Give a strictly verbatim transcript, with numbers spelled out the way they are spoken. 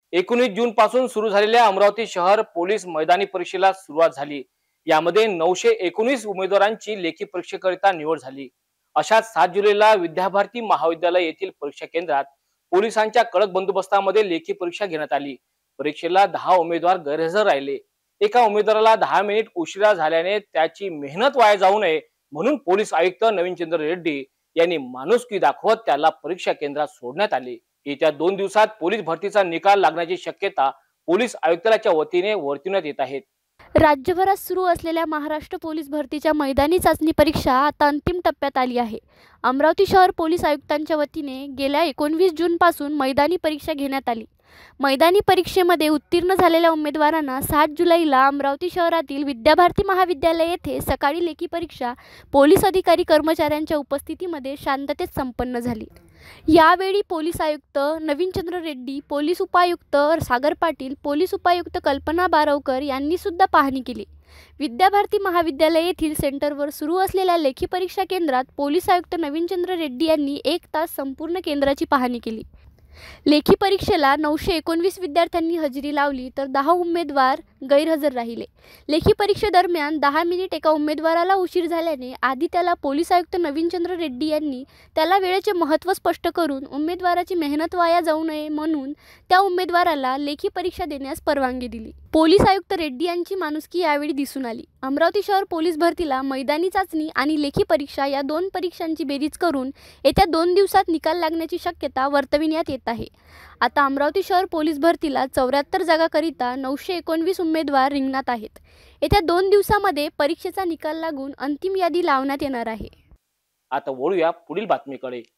एकोणीस जून पासून सुरू झालेल्या अमरावती शहर पोलीस मैदानी परीक्षेला सुरुवात झाली। यामध्ये नऊशे एकोणीस उमेदवारांची लेखी परीक्षेकरिता निवड झाली। अशात सात जुलैला विद्याभारती महाविद्यालय येथील परीक्षा केंद्रात पोलिसांच्या कडक बंदोबस्तामध्ये लेखी परीक्षा घेण्यात आली। परीक्षेला दहा उमेदवार गैरहजर राहिले। एका उमेदवाराला दहा मिनिट उशिरा झाल्याने त्याची मेहनत वाया जाऊ नये म्हणून पोलीस आयुक्त नवीनचंद्र रेड्डी यांनी माणुसकी दाखवत त्याला परीक्षा केंद्रात सोडण्यात आले। येत्या दोन दिवसात पोलीस भरतीचा निकाल लागण्याची शक्यता पोलीस आयुक्तालयाच्या वतीने वर्तवण्यात येत आहे। राज्यभरात सुरू असलेल्या महाराष्ट्र पोलीस भरतीच्या मैदानी चाचणी परीक्षा आता अंतिम टप्प्यात आली आहे। अमरावती शहर पोलीस आयुक्तांच्या वतीने गेल्या एकोणवीस जून पासून मैदानी परीक्षा घेण्यात आली। मैदानी परीक्षेमध्ये उत्तीर्ण झालेल्या उमेदवारांना सात जुलैला अमरावती शहरातील विद्याभारती महाविद्यालय येथे सकाळी लेखी परीक्षा पोलीस अधिकारी कर्मचाऱ्यांच्या उपस्थितीमध्ये शांततेत संपन्न झाली। यावेळी पोलीस आयुक्त नवीनचंद्र रेड्डी, पोलीस उपायुक्त सागर पाटील, पोलीस उपायुक्त कल्पना बारवकर यांनी सुद्धा पाहणी केली। विद्याभारती महाविद्यालय येथील सेंटरवर सुरू असलेल्या लेखी परीक्षा केंद्रात पोलीस आयुक्त नवीनचंद्र रेड्डी यांनी एक तास संपूर्ण केंद्राची पाहणी केली। लेखी परीक्षेला नऊशे एकोणवीस विद्यार्थ्यांनी हजेरी लावली तर दहा उमेदवार गैरहजर राहिले। लेखी परीक्षेदरम्यान दहा मिनिट एका उमेदवाराला उशीर झाल्याने आधी त्याला पोलीस आयुक्त नवीनचंद्र रेड्डी यांनी त्याला वेळेचे महत्त्व स्पष्ट करून उमेदवाराची मेहनत वाया जाऊ नये म्हणून त्या उमेदवाराला लेखी परीक्षा देण्यास परवानगी दिली। पोलीस आयुक्त रेड्डी यांची माणुसकी यावेळी दिसून आली। अमरावती शहर पोलीस भरतीला मैदानी चाचणी आणि लेखी परीक्षा या दोन परीक्षांची बेरीज करून येत्या दोन दिवसात निकाल लागण्याची शक्यता वर्तविण्यात येत आहे। आता अमरावती शहर पोलीस भरतीला चौऱ्याहत्तर जागाकरिता नऊशे एकोणवीस उमेदवार रिंगणात आहेत। येत्या दोन दिवसामध्ये परीक्षेचा निकाल लागून अंतिम यादी लावण्यात येणार आहे। आता वळूया पुढील बातमीकडे।